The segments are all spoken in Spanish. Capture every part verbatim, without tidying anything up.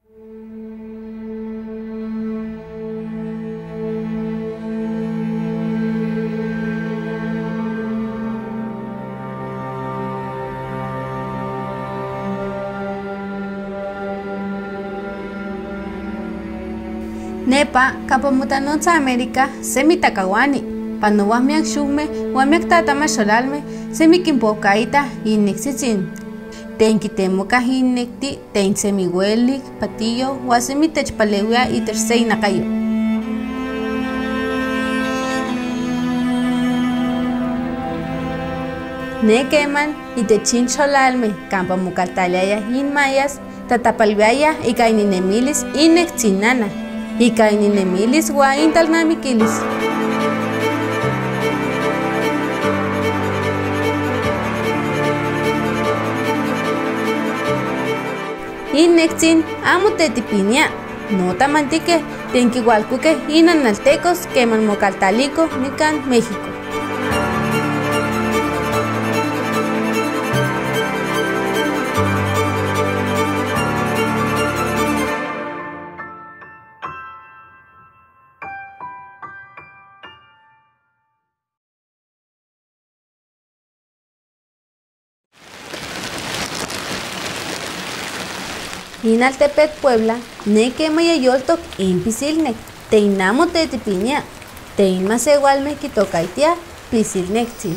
Nepa, Capomutanonza América, Semitakawani, Panuamiak Shume, Wamiak Tatama Solalme, Semikimpokaita, Inexitin. Tenki temoka hinekti, ten semihuelik, patillo, Wasemitech palewia y tercei nakayo. Nekeman, itechin solalme, Campa Mukaltalaya, Inmayas, Tatapalviaya, y Kaininemilis, Inexinana. Y Kaininemilis wa intalnamikilis. Inexin amo tetipinia, no tamantique, tenquihualcuque inanaltecos queman mocaltalico, mican México. Inaltepet Puebla, neque mayayoltok impisilnec, teinamo tetipinia, tein masegualme kitokaitia, pisilnectin.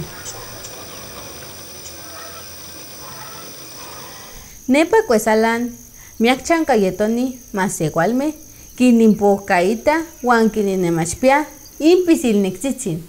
Nepa cuesalan, miak chancayetoni, masegualme, kinimpocaita, huan kininemachpia, impisilnectitzin.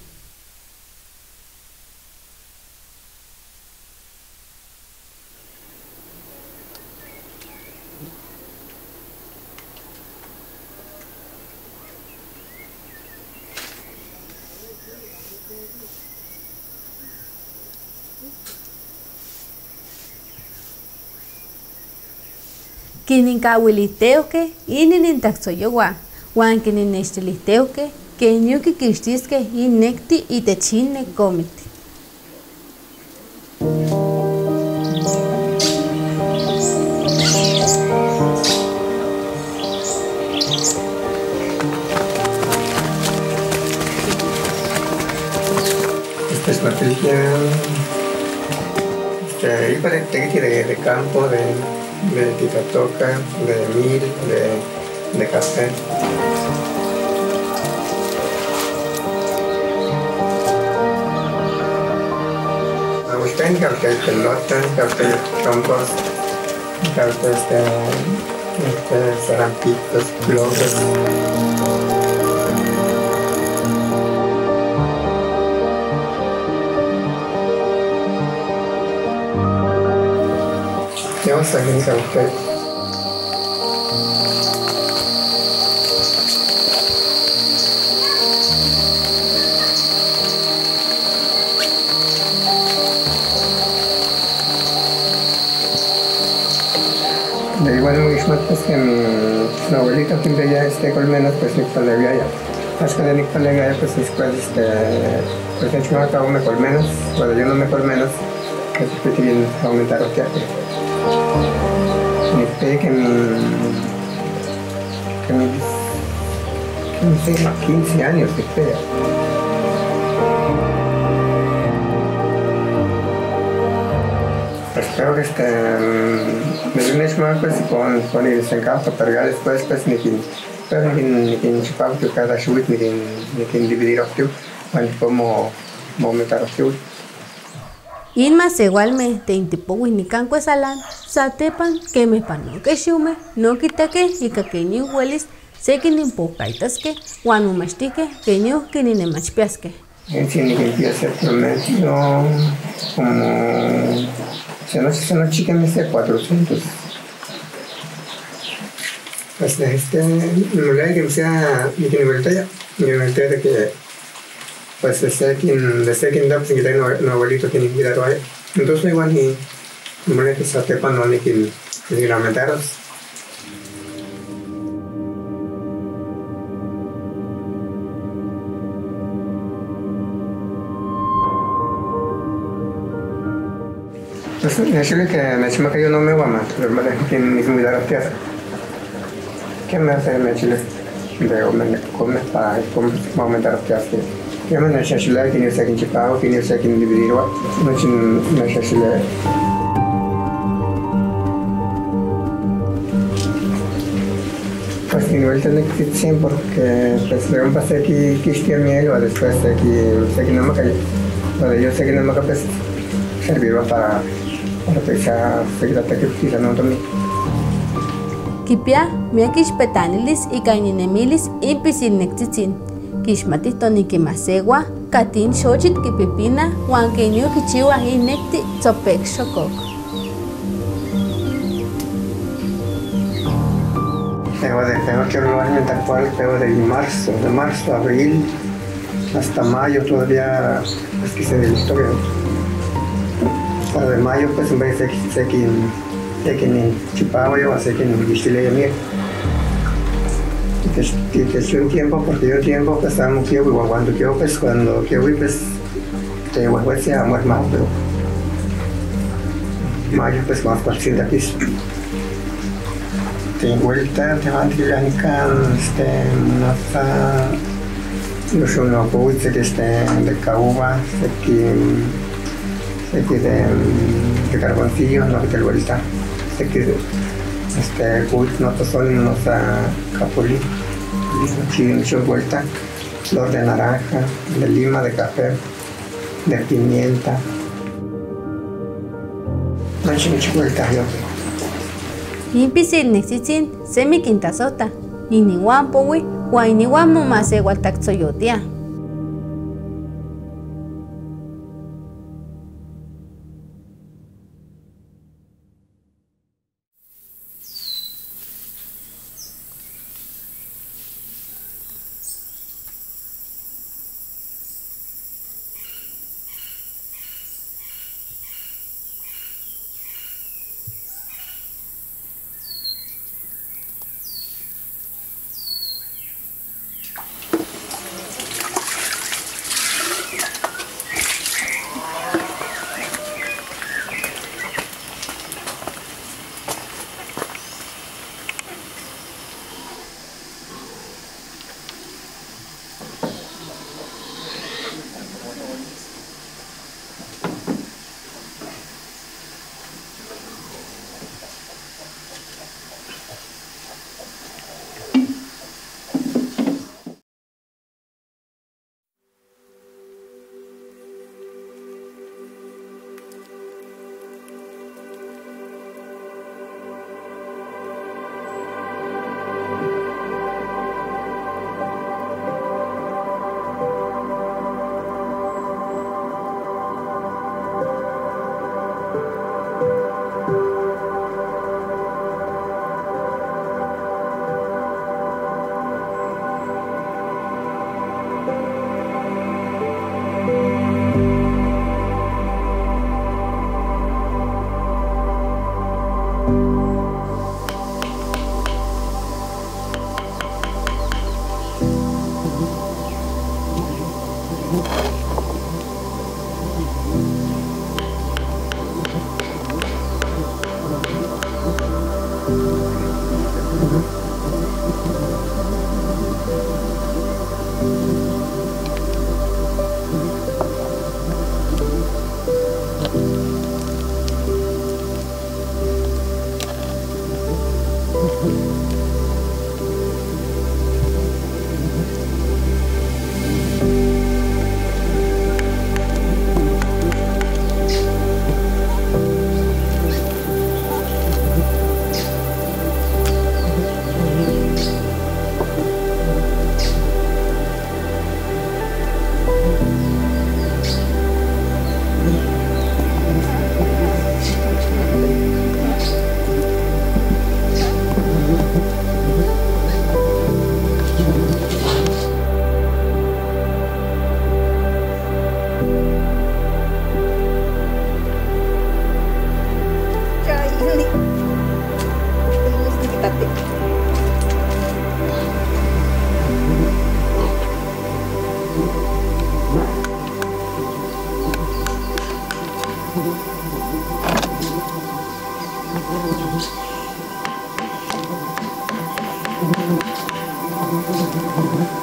Kininkawiliteuke, ininintaxoyowa, huan kininextiliteuke, kenyuki kixtisque inecti itechine comiti. Esta es la película este, de, de, de campo, de de titatoca, de mil, de, de café. Me gusta en cartel pelota, cartel compost, cartel de, de cerampitos, bloques. Vamos a ver qué usted. De igual mismo pues que mi, mi abuelita siempre ya este colmenas pues ni para la ya. Más que de ni para la pues después este pues hecho me acabo me colmenas, cuando yo no me colmenas que se quieren aumentar los teatros. Me pedí que mi, que mis, que mis quince años que espera. Pues creo que este, me dio un esmalte pues con, con el desencanto, pero ya después pues ni quien, pero ni quien, ni quien chupaba que cada subit, ni quien, ni quien dividir optio, cuando como, como aumentar optio. Inma igualme te intipo winican cuesalan, satepan que me pano que xume, no quitaque y caqueñi huelis, se que ni pocaitasque, guanu mastique, que no que ni nemachpiasque. En sí, ni que empieza el promedio como, se no se no chica me sé cuatrocientos. Pues este, no le que sea, ni que ni vuelta ya, ni vuelta de que pues desde que desde que andaba sin quitar no abuelito que ni cuidar ahí entonces igual ni no le que se atepa no ni que ni gramentaros pues me dice que me dice que yo no me voy a más pero me dejo que ni cuidar a tierra ¿Qué me hace en Chile? De comer para aumentar los que hace. ¿Qué me hace en Chile? ¿Quién es aquí en Chicago? ¿Quién es aquí en dividir? No es en Chile. Pues igual tiene que ser porque pues luego pasé aquí cristian o después aquí sé que no me cayó. Pero yo sé que no me capaz servirá para para pensar seguir hasta que quizá no también. Kipia, mia kixpetanilis y kaininemilis impisil nektzitsin. Kixmatitoni kimasegua, katin xochit kipipina, huan kenio kichiwa inekti tzopek xokok. Tengo, de, tengo que realmente actual, tengo de marzo, de marzo a abril hasta mayo todavía es que se delito que para de mayo pues en vez de sé que sé que en Chipagua yo sé que en Chile y que que es un tiempo porque yo tiempo pues estaba muy quiero igual cuando quiero pues cuando quiero pues te voy a decir amor más pero mayo pues más cualquier de aquí te vuelta te van a tirar este no está no son los coches que estén de caoba aquí aquí de de carboncillo no que vuelta aquí este coches no son unos capulí aquí mucho vuelta flor de naranja de lima de café de pimienta no hay mucho vuelta yo Impisil nektzitsin semi kintasota. Iniwan powi, huan iniwan momasegua taktsoyotia.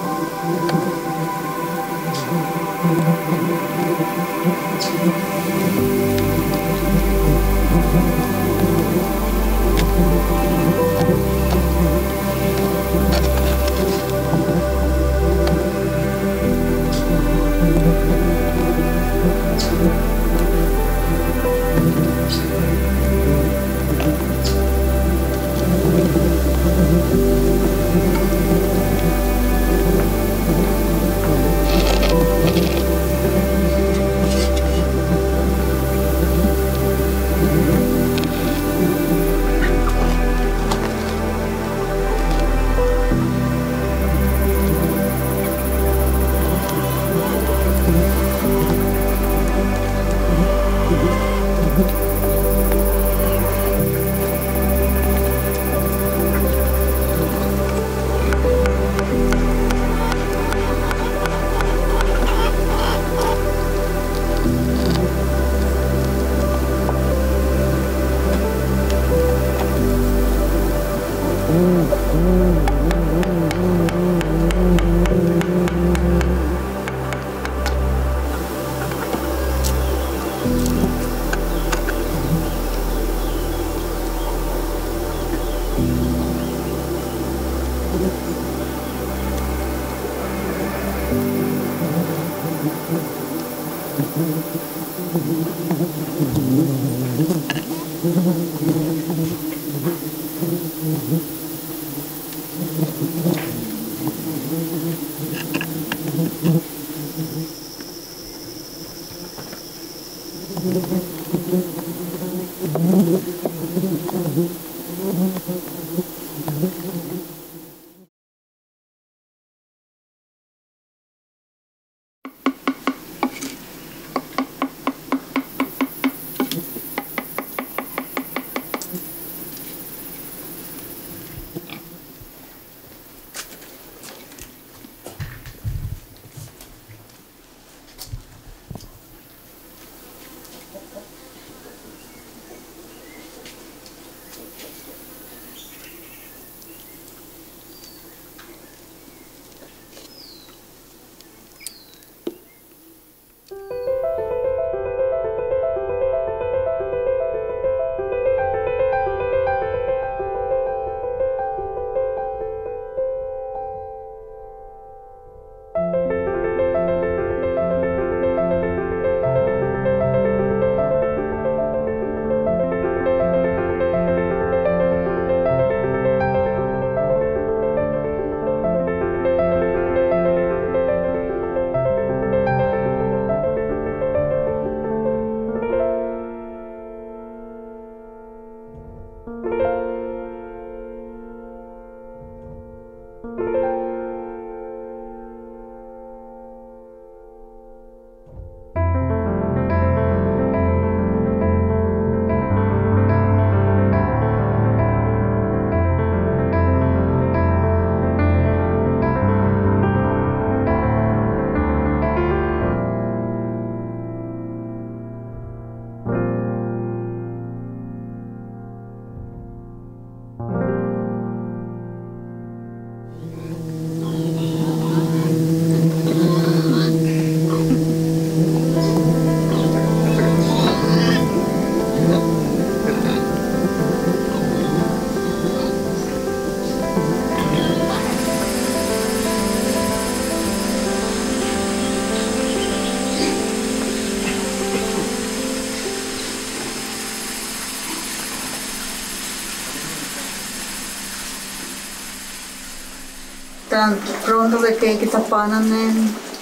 Tan pronto que que kita panan nen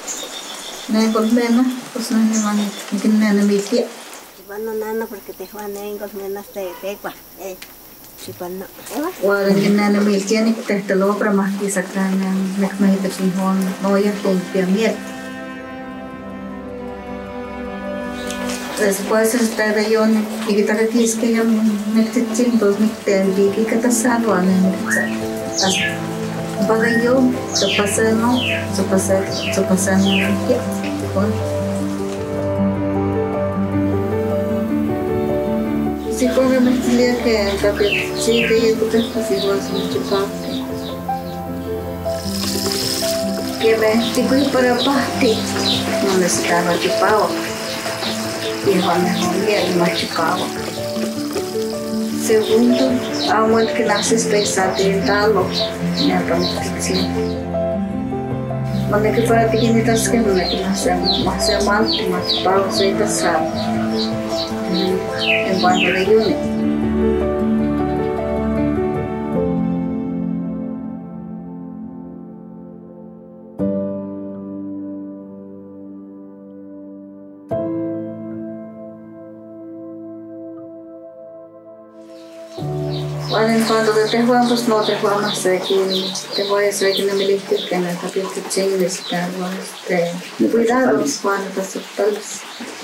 nen colmena, pues no me van ni que nen miltia. Bueno, nana, porque te van a engos menos de pegua, eh. Si pano, Wala ni nen miltia ni te te lo para más que sacan nek me te sinhon no ya con piamiel. Después está de yo y kita que quis que yo me te chintos ni te vi que te sano a nen. Para yo, se pasa no, se pasa, se pasa no, ya, si con el mestilía que también sí que yo creo que sí vas mucho parte. que me tipo para pasti, no necesitaba chupado. Y Juan me jodía y más chupado. Segundo, aumento que nace espesa de talo, me aproximación. Cuando que fuera pequeñitas que no me nace más de mal, más chupado soy pesado. En cuanto a la cuando te juegan, pues no te juegan más de aquí, te voy a decir que no me dijiste que en el capítulo que chingues, que cuidado cuando te aceptas.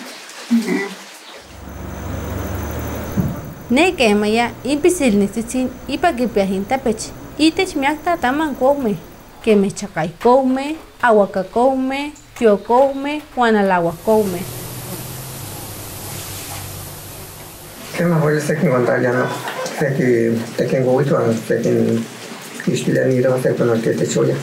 Ne que maya impisil nisisin ipa que piajin tapech itech miakta taman come que me chacay come aguaca come tio come guanalagua come. ¿Qué más voy a hacer que encontrar ya no? Sé que te tengo huito, sé que Cristian y no sé con el que te choya.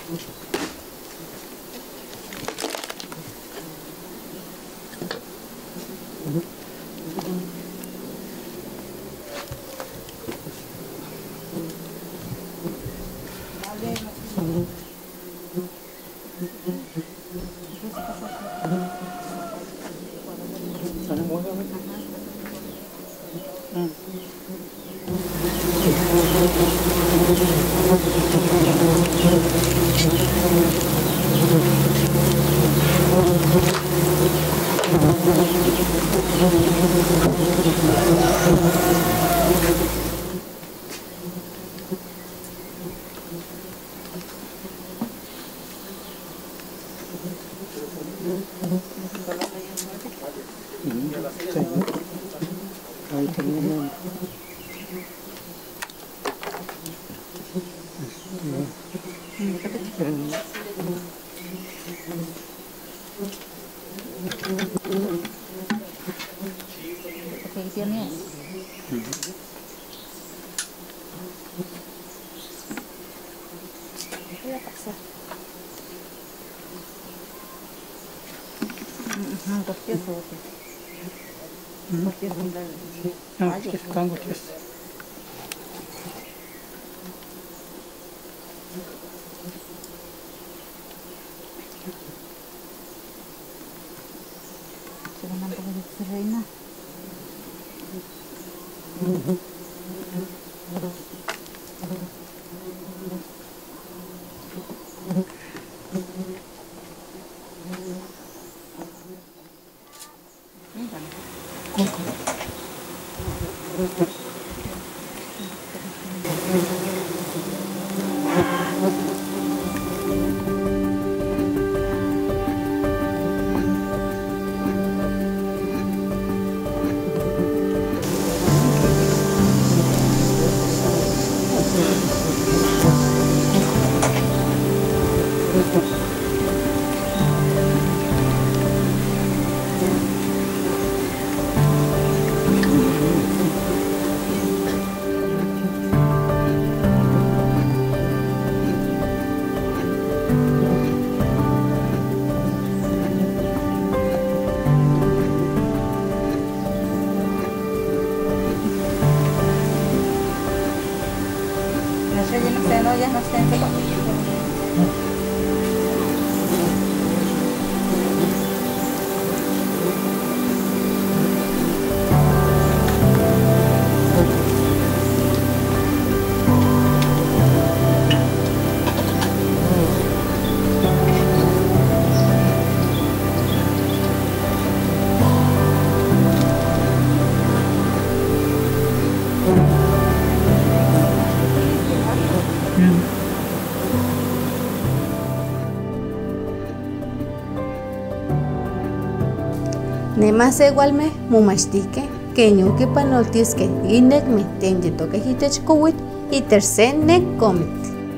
Nemas igualme mumachtique que ñuki panoltisque inek me tenye toque hitech kuwit y tercer nek comit.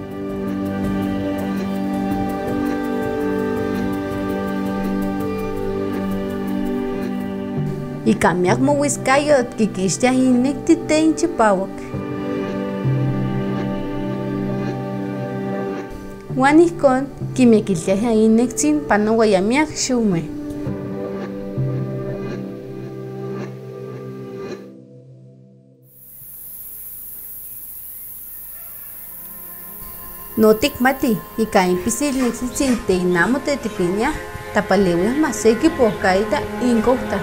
Y kamiak mo wiskayot kikishtia inek titenche pawak. Wanikon kimekiltia inek sin panowayamiak shume. No tikmati ika impisil nexitsin te inamo te tipiña tapalewi maseki pokaita inkokta.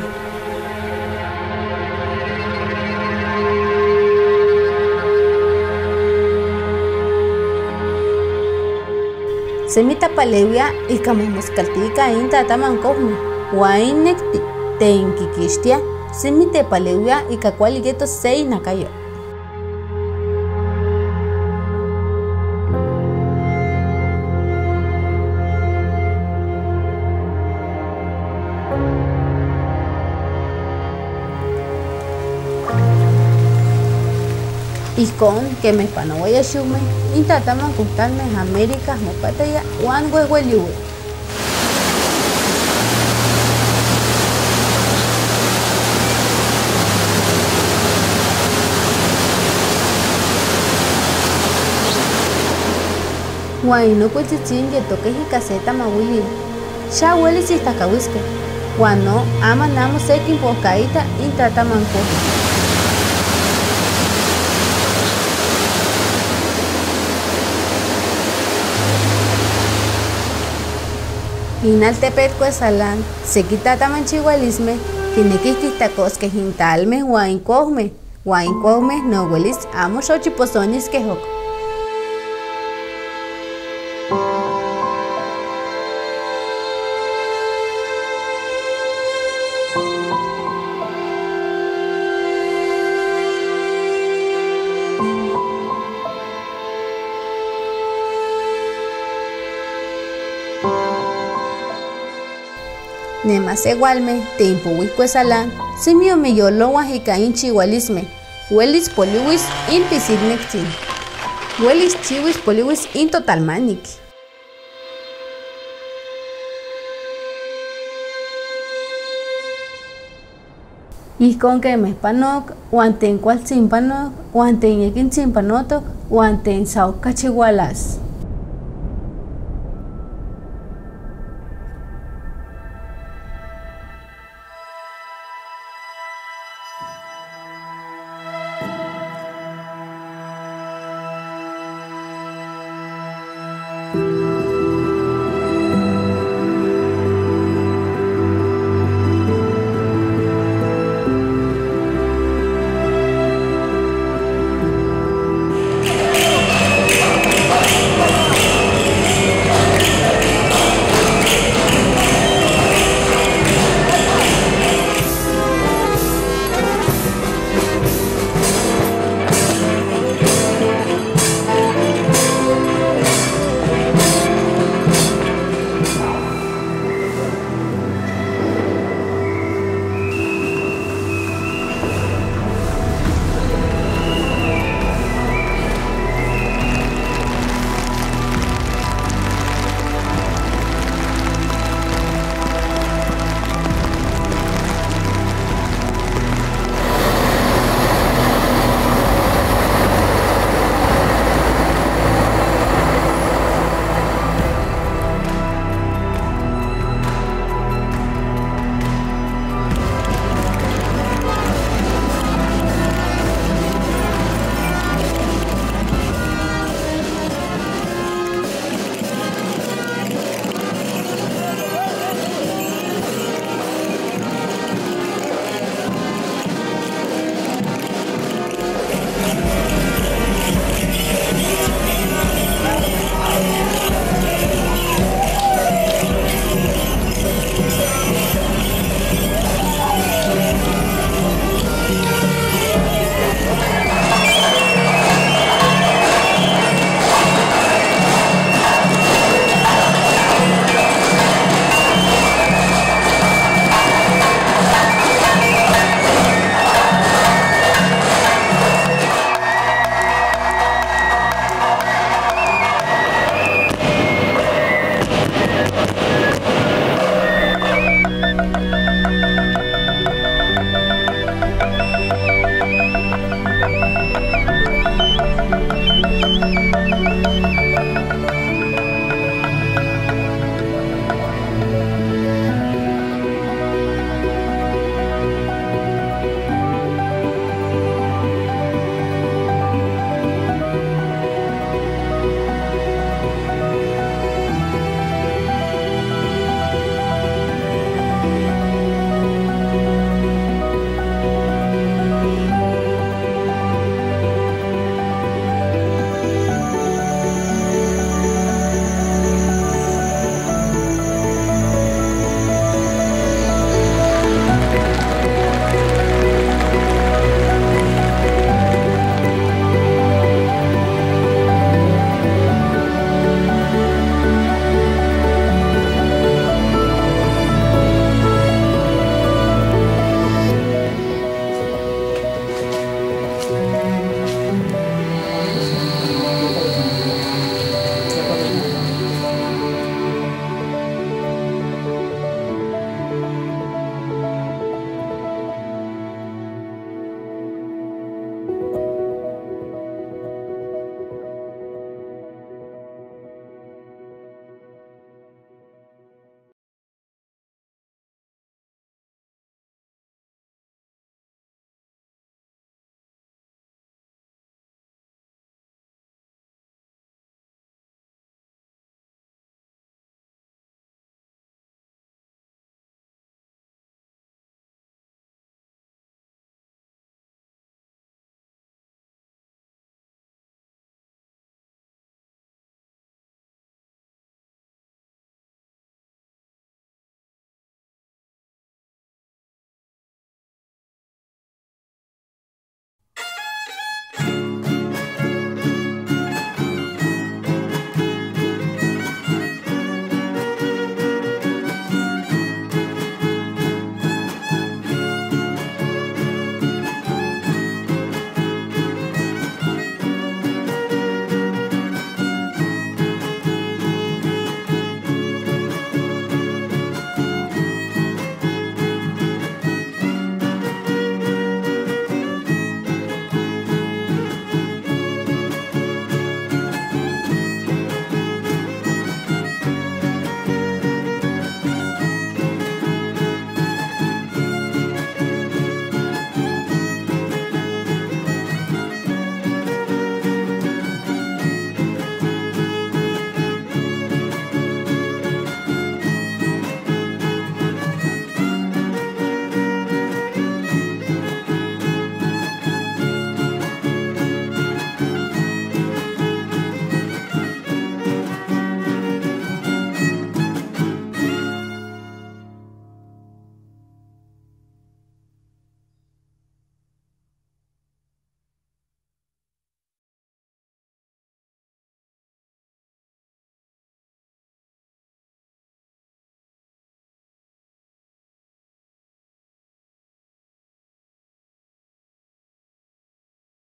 Semi tapalewia ika mamuskaltika inta tamankokmi wainekti te inkikishtia semi tepalewia ika kualigeto sei nakayo. Ikon que me panawaya shume, intataman kustalme América mopataya wan huehueliwe. Huan inokuitzitsin yetoque caseta mawili. Xa huelis istakawiske. Huan no ama namo sekin pocaita intratamanco. Inaltepet Cuesalán, sequitatamanchihuelisme, tinequistacosque jintalme, huain cosme, huain cosme, no huelis, amo xochiposonis quejoc. Nemas igualme, tempo huicuesalán, simio me yolo huajicain chihualisme, huelis poliwis in pisidnectin, huelis chihuis poliwis in totalmanic. Y con que me panoc, guanten cual simpanoc, guanten ekin simpanotoc, guanten saucachihualas.